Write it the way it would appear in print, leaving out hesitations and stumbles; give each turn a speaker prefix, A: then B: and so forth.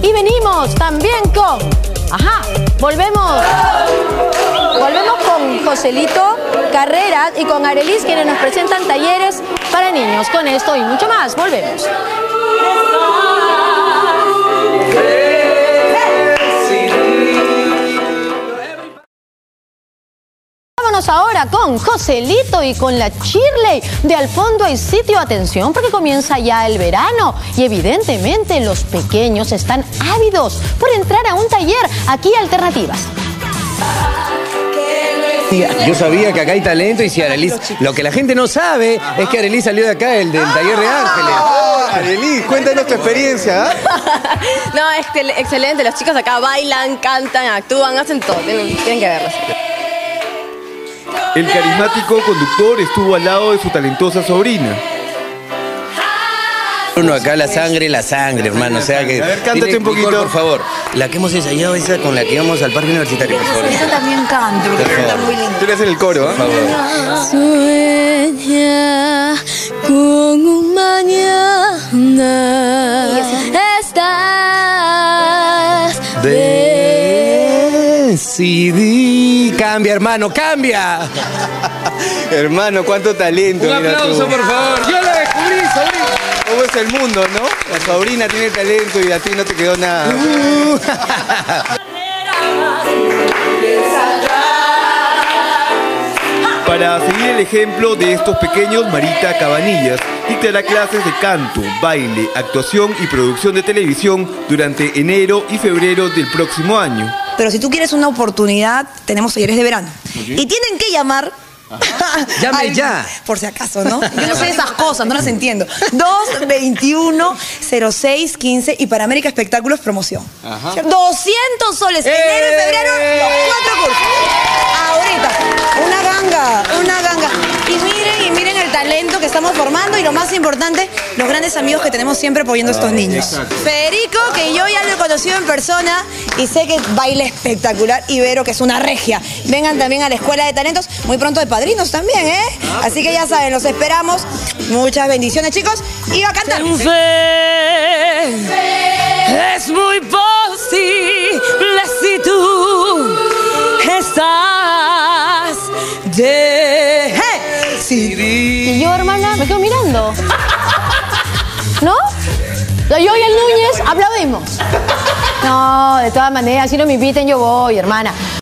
A: Y venimos también con... Volvemos con Joselito Carreras y con Arelis, quienes nos presentan talleres para niños. Con esto y mucho más, volvemos. Vámonos ahora con Joselito y con la Shirley. De al fondo hay sitio, atención, porque comienza ya el verano y evidentemente los pequeños están ávidos por entrar a un taller. Aquí Alternativas.
B: Yo sabía que acá hay talento y si Arelis... Lo que la gente no sabe es que Arelis salió de acá, del taller de Ángeles.
C: Arelis, cuéntanos tu experiencia.
D: No, es excelente. Los chicos acá bailan, cantan, actúan, hacen todo. Tienen que verlos.
E: El carismático conductor estuvo al lado de su talentosa sobrina.
B: Uno acá la sangre, hermano. O sea que...
C: A ver, cántate un poquito.
B: Nicole, por favor. La que hemos ensayado, esa con la que íbamos al parque universitario, por favor.
F: Yo también canto, porque está muy lindo.
C: Tú le haces el coro,
B: Por favor.
D: Sueña con un mañana. Estás
B: Decidí. Cambia, hermano, cambia.
C: Hermano, cuánto talento.
B: Un aplauso, por favor. Yo la descubrí, sobrina.
C: ¿Cómo es el mundo, no? La sobrina tiene talento y a ti no te quedó nada.
E: Para seguir el ejemplo de estos pequeños, Marita Cabanillas dictará clases de canto, baile, actuación y producción de televisión durante enero y febrero del próximo año.
F: Pero si tú quieres una oportunidad, tenemos talleres de verano. Y tienen que llamar...
B: Llame ya.
F: Por si acaso, ¿no? Yo no sé esas cosas, no las entiendo. 221-0615 y para América Espectáculos promoción. 200 soles, enero y febrero, los 4 cursos. Ahorita, una ganga. Y miren el talento que estamos formando y lo más importante, los grandes amigos que tenemos siempre apoyando a estos niños.
C: Exacto.
F: Federico, que yo ya lo he conocido en persona y sé que baila espectacular, y Vero, que es una regia. Vengan también a la Escuela de Talentos, muy pronto de padrinos también, ¿eh? Así que ya saben, los esperamos. Muchas bendiciones, chicos. Y va a cantar.
D: Es muy posible si tú estás
A: Y yo, hermana, me quedo mirando. ¿No? Yo y el Núñez aplaudimos. No, de todas maneras, si no me inviten, yo voy, hermana.